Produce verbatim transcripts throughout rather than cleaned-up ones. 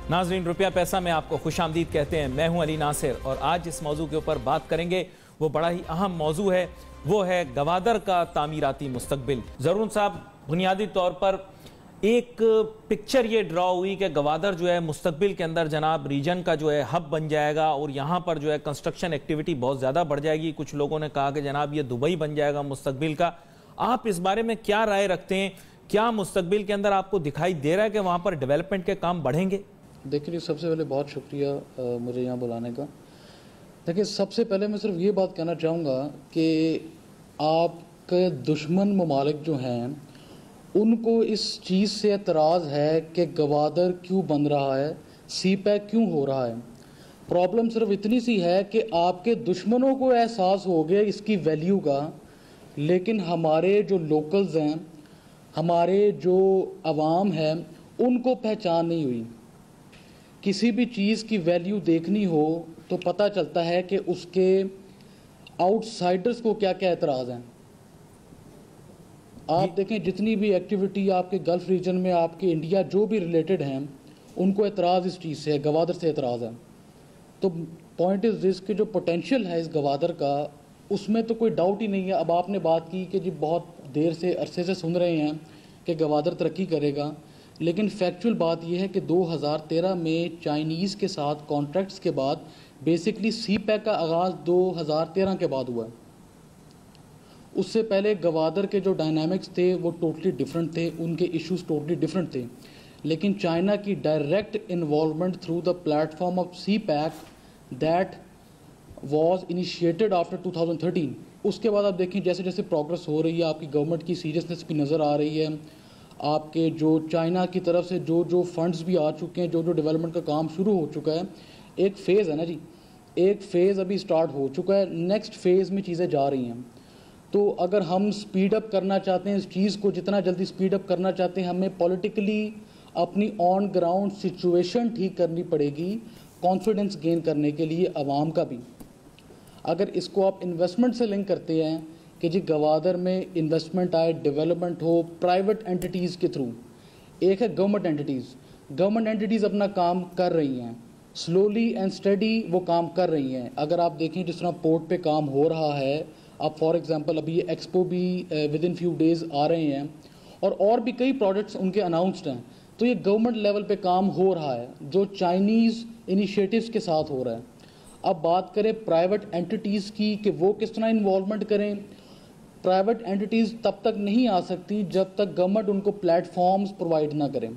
नाजरीन, रुपया पैसा में आपको खुशामदीद कहते हैं। मैं हूं अली नासिर और आज जिस मौजू के ऊपर बात करेंगे वो बड़ा ही अहम मौजू है। वो है गवादर का तामीराती मुस्तकबिल। ज़रून साहब, बुनियादी तौर पर एक पिक्चर ये ड्रॉ हुई कि गवादर जो है मुस्तकबिल के अंदर जनाब रीजन का जो है हब बन जाएगा और यहाँ पर जो है कंस्ट्रक्शन एक्टिविटी बहुत ज़्यादा बढ़ जाएगी। कुछ लोगों ने कहा कि जनाब ये दुबई बन जाएगा मुस्तकबिल का। आप इस बारे में क्या राय रखते हैं? क्या मुस्तकबिल के अंदर आपको दिखाई दे रहा है कि वहाँ पर डेवलपमेंट के काम बढ़ेंगे? देखिए, सबसे पहले बहुत शुक्रिया आ, मुझे यहाँ बुलाने का। देखिए, सबसे पहले मैं सिर्फ ये बात कहना चाहूँगा कि आपके दुश्मन ममालिक जो हैं उनको इस चीज़ से एतराज़ है कि गवादर क्यों बन रहा है, सी पैक क्यों हो रहा है। प्रॉब्लम सिर्फ इतनी सी है कि आपके दुश्मनों को एहसास हो गया इसकी वैल्यू का, लेकिन हमारे जो लोकल्स हैं, हमारे जो अवाम है, उनको पहचान नहीं हुई। किसी भी चीज़ की वैल्यू देखनी हो तो पता चलता है कि उसके आउटसाइडर्स को क्या क्या एतराज़ हैं। आप देखें, जितनी भी एक्टिविटी आपके गल्फ़ रीजन में, आपके इंडिया जो भी रिलेटेड हैं, उनको एतराज़ इस चीज़ से है, गवादर से एतराज़ है। तो पॉइंट इज़ दिस कि जो पोटेंशियल है इस गवादर का, उसमें तो कोई डाउट ही नहीं है। अब आपने बात की कि जी बहुत देर से अरसे से सुन रहे हैं कि गवादर तरक्की करेगा, लेकिन फैक्चुअल बात यह है कि दो हज़ार तेरह में चाइनीज़ के साथ कॉन्ट्रैक्ट्स के बाद बेसिकली सी पैक का आगाज़ दो हज़ार तेरह के बाद हुआ। उससे पहले गवादर के जो डायनामिक्स थे वो टोटली डिफरेंट थे, उनके इश्यूज टोटली डिफरेंट थे। लेकिन चाइना की direct involvement through the platform of CPEC that was initiated after two thousand thirteen, उसके बाद आप देखें जैसे जैसे प्रोग्रेस हो रही है, आपकी गवर्नमेंट की सीरियसनेस भी नज़र आ रही है। आपके जो चाइना की तरफ से जो जो फंड्स भी आ चुके हैं, जो जो डेवलपमेंट का काम शुरू हो चुका है, एक फ़ेज़ है ना जी, एक फ़ेज़ अभी स्टार्ट हो चुका है, नेक्स्ट फेज़ में चीज़ें जा रही हैं। तो अगर हम स्पीड अप करना चाहते हैं इस चीज़ को, जितना जल्दी स्पीड अप करना चाहते हैं, हमें पॉलिटिकली अपनी ऑन ग्राउंड सिचुएशन ठीक करनी पड़ेगी, कॉन्फिडेंस गेन करने के लिए अवाम का भी। अगर इसको आप इन्वेस्टमेंट से लिंक करते हैं कि जी गवादर में इन्वेस्टमेंट आए, डेवलपमेंट हो प्राइवेट एंटिटीज़ के थ्रू, एक है गवर्नमेंट एंटिटीज़। गवर्नमेंट एंटिटीज़ अपना काम कर रही हैं, स्लोली एंड स्टडी वो काम कर रही हैं। अगर आप देखें जिस तरह पोर्ट पे काम हो रहा है, अब फॉर एग्जांपल अभी ये एक्सपो भी विद इन फ्यू डेज़ आ रहे हैं, और और भी कई प्रोजेक्ट्स उनके अनाउंस्ड हैं। तो ये गवर्नमेंट लेवल पे काम हो रहा है जो चाइनीज़ इनिशिएटिव्स के साथ हो रहा है। अब बात करें प्राइवेट एंटिटीज़ की कि वो किस तरह इन्वॉल्वमेंट करें। प्राइवेट एंटिटीज़ तब तक नहीं आ सकती जब तक गवर्नमेंट उनको प्लेटफॉर्म्स प्रोवाइड ना करें।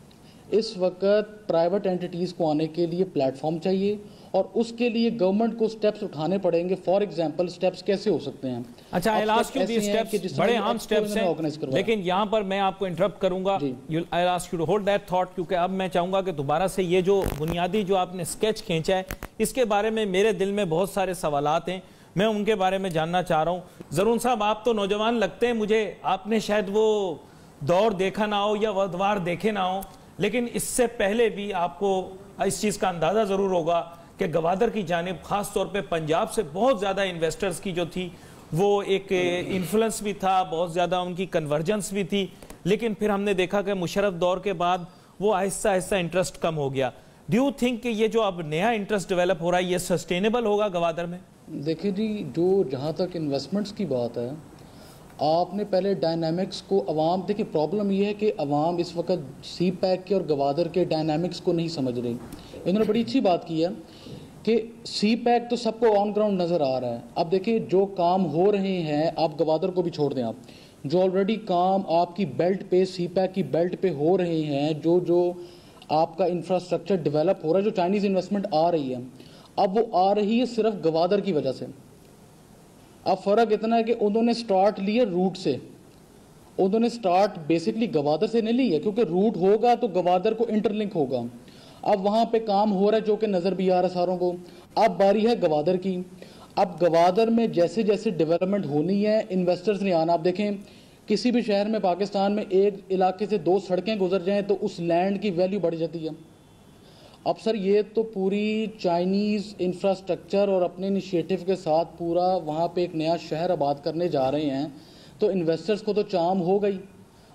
इस वक्त प्राइवेट एंटिटीज़ को आने के लिए प्लेटफॉर्म चाहिए और उसके लिए गवर्नमेंट को स्टेप्स उठाने पड़ेंगे। फॉर एग्जांपल स्टेप्स कैसे हो सकते हैं? अच्छा, I ask you the steps, बड़े अहम स्टेप्स हैं, लेकिन यहाँ पर मैं आपको इंटरप्ट करूंगा। I ask you to hold that thought, क्योंकि अब मैं चाहूंगा कि दोबारा से ये जो बुनियादी जो आपने स्केच खींचा है, इसके बारे में मेरे दिल में बहुत सारे सवालात हैं, मैं उनके बारे में जानना चाह रहा हूँ। ज़रून साहब, आप तो नौजवान लगते हैं मुझे, आपने शायद वो दौर देखा ना हो या वदवार देखे ना हो, लेकिन इससे पहले भी आपको इस चीज़ का अंदाज़ा ज़रूर होगा कि गवादर की जानिब ख़ास तौर पे पंजाब से बहुत ज़्यादा इन्वेस्टर्स की जो थी वो एक इन्फ्लुएंस भी था, बहुत ज़्यादा उनकी कन्वर्जेंस भी थी। लेकिन फिर हमने देखा कि मुशर्रफ दौर के बाद वो आहिस्ता आहिस्ता इंटरेस्ट कम हो गया। डू यू थिंक कि ये जो अब नया इंटरेस्ट डेवलप हो रहा है ये सस्टेनेबल होगा गवादर में? देखिए जी, जो जहाँ तक इन्वेस्टमेंट्स की बात है, आपने पहले डायनामिक्स को अवाम, देखिए प्रॉब्लम ये है कि अवाम इस वक्त सी पैक के और गवादर के डायनामिक्स को नहीं समझ रही। इन्होंने बड़ी अच्छी बात की है कि सी पैक तो सबको ऑन ग्राउंड नज़र आ रहा है। अब देखिए जो काम हो रहे हैं, आप गवादर को भी छोड़ दें, आप जो ऑलरेडी काम आपकी बेल्ट पे, सी पैक की बेल्ट पे हो रहे हैं, जो जो आपका इंफ्रास्ट्रक्चर डेवलप हो रहा है, जो चाइनीज़ इन्वेस्टमेंट आ रही है, अब वो आ रही है सिर्फ गवादर की वजह से। अब फ़र्क इतना है कि उन्होंने स्टार्ट लिया रूट से, उन्होंने स्टार्ट बेसिकली गवादर से नहीं लिया, क्योंकि रूट होगा तो गवादर को इंटरलिंक होगा। अब वहाँ पे काम हो रहा है जो कि नज़र भी आ रहा है सारों को। अब बारी है गवादर की। अब गवादर में जैसे जैसे डेवलपमेंट होनी है, इन्वेस्टर्स ने आना। आप देखें किसी भी शहर में पाकिस्तान में एक इलाके से दो सड़कें गुजर जाएं तो उस लैंड की वैल्यू बढ़ जाती है। अब सर ये तो पूरी चाइनीज़ इंफ्रास्ट्रक्चर और अपने इनिशिएटिव के साथ पूरा वहाँ पे एक नया शहर आबाद करने जा रहे हैं, तो इन्वेस्टर्स को तो चाम हो गई।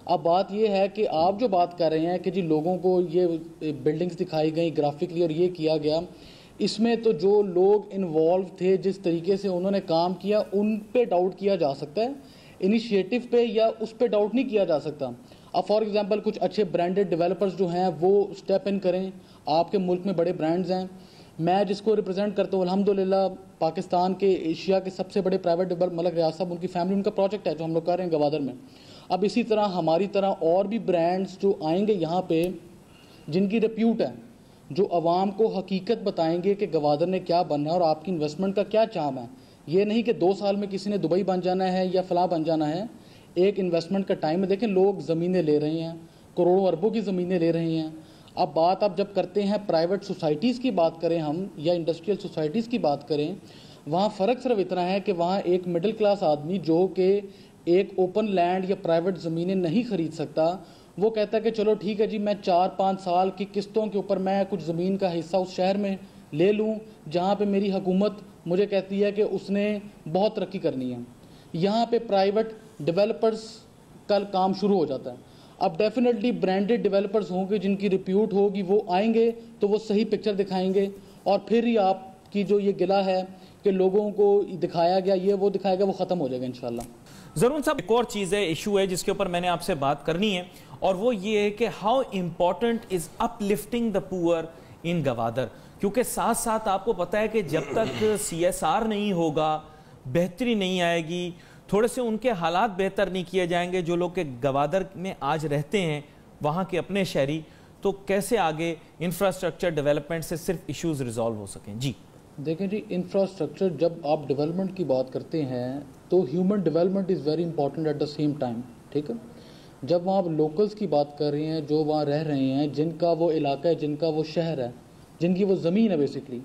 अब बात ये है कि आप जो बात कर रहे हैं कि जी लोगों को ये बिल्डिंग्स दिखाई गई ग्राफिकली और ये किया गया, इसमें तो जो लोग इन्वॉल्व थे, जिस तरीके से उन्होंने काम किया, उन पे डाउट किया जा सकता है, इनिशिएटिव पे या उस पे डाउट नहीं किया जा सकता। अब फॉर एग्जांपल कुछ अच्छे ब्रांडेड डेवलपर्स जो हैं वो स्टेप इन करें, आपके मुल्क में बड़े ब्रांड्स हैं, मैं जिसको रिप्रेजेंट करता हूँ अल्हम्दुलिल्लाह पाकिस्तान के एशिया के सबसे बड़े प्राइवेट डेवलपर मलक रियाज साहब, उनकी फैमिली, उनका प्रोजेक्ट है जो हम लोग कर रहे हैं गवादर में। अब इसी तरह हमारी तरह और भी ब्रांड्स जो आएंगे यहाँ पे जिनकी रिप्यूट है, जो अवाम को हकीकत बताएंगे कि गवादर ने क्या बनना है और आपकी इन्वेस्टमेंट का क्या चाम है। ये नहीं कि दो साल में किसी ने दुबई बन जाना है या फलां बन जाना है, एक इन्वेस्टमेंट का टाइम है। देखें लोग ज़मीनें ले रहे हैं, करोड़ों अरबों की ज़मीनें ले रहे हैं। अब बात आप जब करते हैं प्राइवेट सोसाइटीज़ की बात करें हम या इंडस्ट्रियल सोसाइटीज़ की बात करें, वहाँ फ़र्क सिर्फ इतना है कि वहाँ एक मिडिल क्लास आदमी जो कि एक ओपन लैंड या प्राइवेट ज़मीनें नहीं ख़रीद सकता, वो कहता है कि चलो ठीक है जी, मैं चार पाँच साल की किस्तों के ऊपर मैं कुछ ज़मीन का हिस्सा उस शहर में ले लूँ जहाँ पे मेरी हुकूमत मुझे कहती है कि उसने बहुत तरक्की करनी है। यहाँ पे प्राइवेट डेवलपर्स का काम शुरू हो जाता है। अब डेफिनेटली ब्रांडेड डेवलपर्स होंगे जिनकी रिप्यूट होगी, वो आएंगे तो वो सही पिक्चर दिखाएंगे और फिर ही आपकी जो ये गिला है कि लोगों को दिखाया गया ये वो दिखाया गया, वो ख़त्म हो जाएगा इंशाल्लाह। ज़रूर साहब, एक और चीज़ है, इशू है जिसके ऊपर मैंने आपसे बात करनी है और वो ये है कि how important is uplifting the poor in Gwadar, क्योंकि साथ साथ आपको पता है कि जब तक सी एस आर नहीं होगा, बेहतरी नहीं आएगी, थोड़े से उनके हालात बेहतर नहीं किए जाएंगे जो लोग के गवादर में आज रहते हैं, वहाँ के अपने शहरी, तो कैसे आगे इंफ्रास्ट्रक्चर डेवलपमेंट से सिर्फ इश्यूज रिजॉल्व हो सकें। जी देखें जी, इंफ्रास्ट्रक्चर जब आप डेवलपमेंट की बात करते हैं तो human development is very important at the same time, ठीक है। जब वहाँ आप लोकल्स की बात कर रहे हैं जो वहाँ रह रहे हैं, जिनका वो इलाका है, जिनका वो शहर है, जिनकी वो ज़मीन है बेसिकली,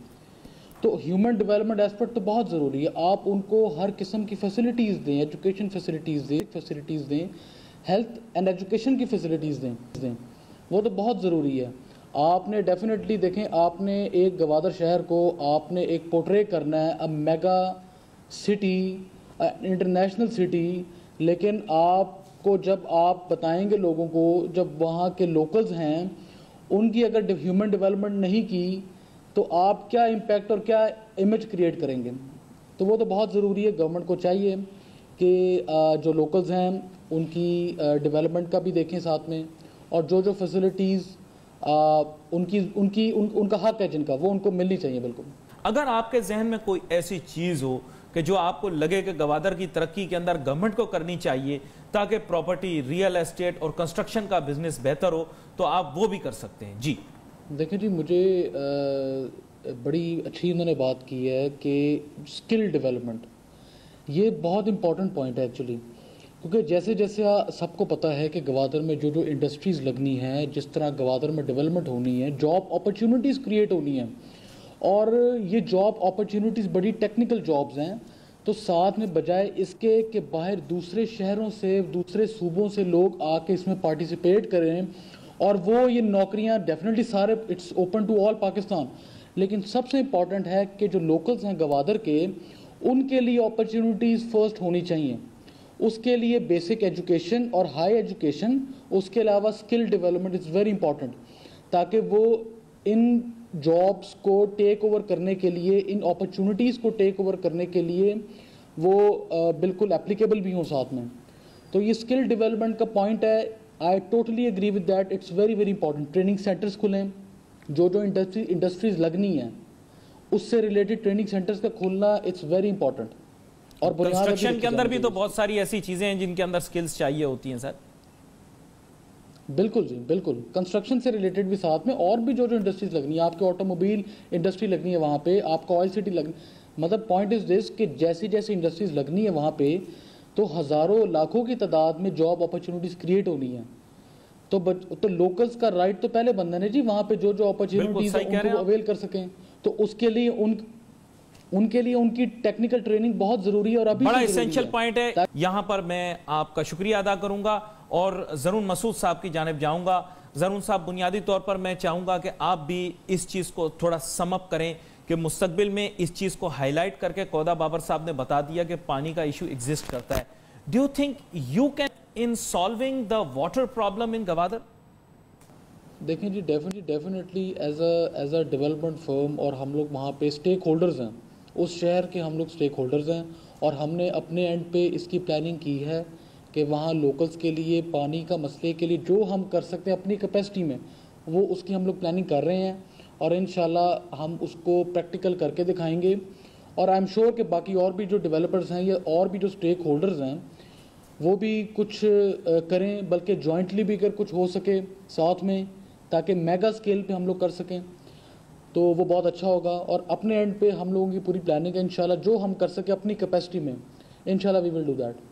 तो ह्यूमन डेवलपमेंट एस्पेक्ट तो बहुत ज़रूरी है। आप उनको हर किस्म की फैसिलिटीज़ दें, एजुकेशन फैसिलिटीज़ दें फैसिलिटीज़ दें हेल्थ एंड एजुकेशन की फैसिलिटीज़ दें दें वो तो बहुत ज़रूरी है। आपने डेफिनेटली देखें, आपने एक गवादर शहर को आपने एक पोर्ट्रे करना है, a mega city, international city, लेकिन आपको जब आप बताएंगे लोगों को, जब वहाँ के लोकल्स हैं उनकी अगर ह्यूमन डेवलपमेंट नहीं की तो आप क्या इम्पैक्ट और क्या इमेज क्रिएट करेंगे। तो वो तो बहुत ज़रूरी है। गवर्नमेंट को चाहिए कि जो लोकल्स हैं उनकी डेवलपमेंट का भी देखें साथ में, और जो जो फैसिलिटीज़ उनकी उनकी उन, उनका हक है जिनका, वो उनको मिलनी चाहिए बिल्कुल। अगर आपके जहन में कोई ऐसी चीज़ हो कि जो आपको लगे कि गवादर की तरक्की के अंदर गवर्नमेंट को करनी चाहिए ताकि प्रॉपर्टी, रियल एस्टेट और कंस्ट्रक्शन का बिजनेस बेहतर हो, तो आप वो भी कर सकते हैं। जी देखें जी, मुझे आ, बड़ी अच्छी उन्होंने बात की है कि स्किल डेवलपमेंट, ये बहुत इंपॉर्टेंट पॉइंट है एक्चुअली, क्योंकि जैसे जैसे सबको पता है कि गवादर में जो जो इंडस्ट्रीज़ लगनी है, जिस तरह गवादर में डेवलपमेंट होनी है, जॉब अपॉर्चुनिटीज़ क्रिएट होनी है, और ये जॉब अपॉर्चुनिटीज़ बड़ी टेक्निकल जॉब्स हैं, तो साथ में बजाय इसके कि बाहर दूसरे शहरों से, दूसरे सूबों से लोग आके इसमें पार्टिसिपेट करें और वो ये नौकरियां डेफिनेटली सारे it's open to all Pakistan, लेकिन सबसे इम्पॉर्टेंट है कि जो लोकल्स हैं गवादर के, उनके लिए अपॉर्चुनिटीज़ फर्स्ट होनी चाहिए। उसके लिए बेसिक एजुकेशन और हाई एजुकेशन, उसके अलावा skill development is very important, ताकि वो इन जॉब्स को टेक ओवर करने के लिए, इन अपॉर्चुनिटीज़ को टेक ओवर करने के लिए वो uh, बिल्कुल एप्लीकेबल भी हों साथ में। तो ये स्किल डेवलपमेंट का पॉइंट है, I totally agree with that, it's very very important. Training centres खुलें, जो जो इंडस्ट्री इंडस्ट्रीज लगनी है उससे रिलेटेड ट्रेनिंग सेंटर्स का खोलना, इट्स वेरी इंपॉर्टेंट। और कंस्ट्रक्शन के अंदर भी तो बहुत सारी ऐसी चीजें हैं जिनके अंदर स्किल्स चाहिए होती हैं सर। बिल्कुल जी, बिल्कुल। कंस्ट्रक्शन से रिलेटेड भी साथ में और भी जो जो इंडस्ट्रीज लगनी है, आपके ऑटोमोबाइल इंडस्ट्री लगनी है वहाँ पे, आपका ऑयल सिटी लगनी, मतलब पॉइंट इज दिस कि जैसी जैसी इंडस्ट्रीज लगनी है वहाँ पे, तो हज़ारों लाखों की तादाद में जॉब अपॉर्चुनिटीज़ क्रिएट होनी है। तो बच, तो लोकल्स का राइट तो पहले बनना है जी, वहाँ पे जो जो अपॉर्चुनिटीज़ है उनको अवेल कर सकें, तो उसके लिए उन उनके लिए उनकी टेक्निकल ट्रेनिंग बहुत ज़रूरी है और अभी बड़ा एसेंशियल पॉइंट है। यहाँ पर मैं आपका शुक्रिया अदा करूँगा और ज़रून मसूद साहब की जानिब जाऊँगा। ज़रून साहब, बुनियादी तौर पर मैं चाहूँगा कि आप भी इस चीज़ को थोड़ा समअप करें कि मुस्तकबिल में इस चीज़ को हाईलाइट करके, कौदा बाबर साहब ने बता दिया कि पानी का इशू एग्जिस्ट करता है, do you think you can in solving the water problem in Gwadar? देखें जी, definitely definitely as a as a development firm और हम लोग वहाँ पे स्टेक होल्डर्स हैं, उस शहर के हम लोग स्टेक होल्डर्स हैं और हमने अपने एंड पे इसकी प्लानिंग की है कि वहाँ लोकल्स के लिए पानी का मसले के लिए जो हम कर सकते हैं अपनी कैपेसिटी में, वो उसकी हम लोग प्लानिंग कर रहे हैं और इंशाल्लाह हम उसको प्रैक्टिकल करके दिखाएंगे। और आई एम श्योर कि बाकी और भी जो डेवलपर्स हैं या और भी जो स्टेक होल्डर्स हैं वो भी कुछ करें, बल्कि जॉइंटली भी अगर कुछ हो सके साथ में, ताकि मेगा स्केल पे हम लोग कर सकें तो वो बहुत अच्छा होगा। और अपने एंड पे हम लोगों की पूरी प्लानिंग है इंशाल्लाह, जो हम कर सके अपनी कैपेसिटी में, इंशाल्लाह वी विल डू दैट।